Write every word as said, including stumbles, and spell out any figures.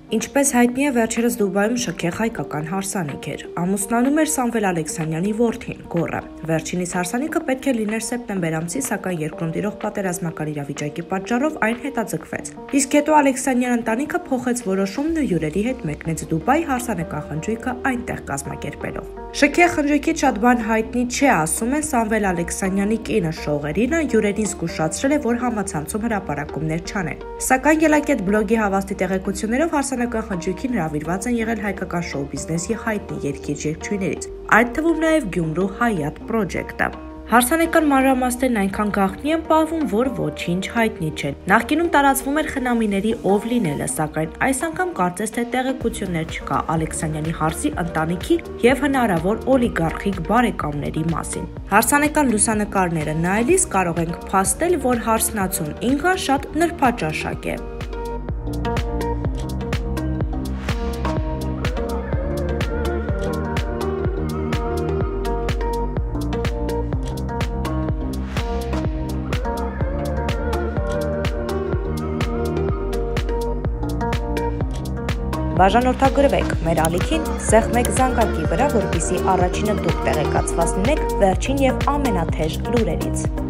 Ինչպես հայտնի է, վերջերս Դուբայում շքեղ հայկական հարսանիք էր։ Ամուսնանում էր Սամվել Ալեքսանյանի որդին, Գոռը։ Վերջինիս հարսանիքը պետք է լիներ սեպտեմբեր ամսի, սակայն երկրում տիրող պատերազմական իրավիճակի պատճառով այն հետաձգվեց։ Իսկ հետո Ալեքսանյան ընտանիքը փոխեց որոշումն ու հյուրերի հետ մեկնեց Դուբայ հարսանեկան խնջույքը այնտեղ կազմակերպելով։ Շքեղ խնջույքից շատ բան հայտնի չէ, ասում են Սամվել Ալեքսանյանի կինը Շողերինը հյուրերին զգուշացրել է, որ համացանցում հրապարակումներ չանեն։ Սակայն Ելակետ բլոգի հավաստի տեղեկություններով հարսանեկան խնջույքին հրավիրված են եղել հայկական շոու բիզնեսի հայտնի երգիչ-երգչուհիներից, այդ թվում նաև Գյումրու Հայատ պրոջեկտը։ Հարսանեկան մանրամասներն այնքան գաղտնի են պահվում, որ ոչինչ հայտնի չէ։ Նախկինում տարածվում էր խնամիների ով լինելը, սակայն այս անգամ կարծես թե տեղեկություններ չկա Ալեքսանյանի հարսի ընտանիքի եւ հնարավոր օլիգարխիկ բարեկամների մասին։ Հարսանեկան լուսանկարները նայելիս կարող ենք փաստել, որ հարսնացուն ինքը շատ նրբաճաշակ է։ Բաժանորդագրվեք մեր ալիքին, սեղմեք զանգակի վրա, որպեսզի առաջինը դուք տեղեկացված լինեք վերջին եւ ամենաթեժ լուրերից։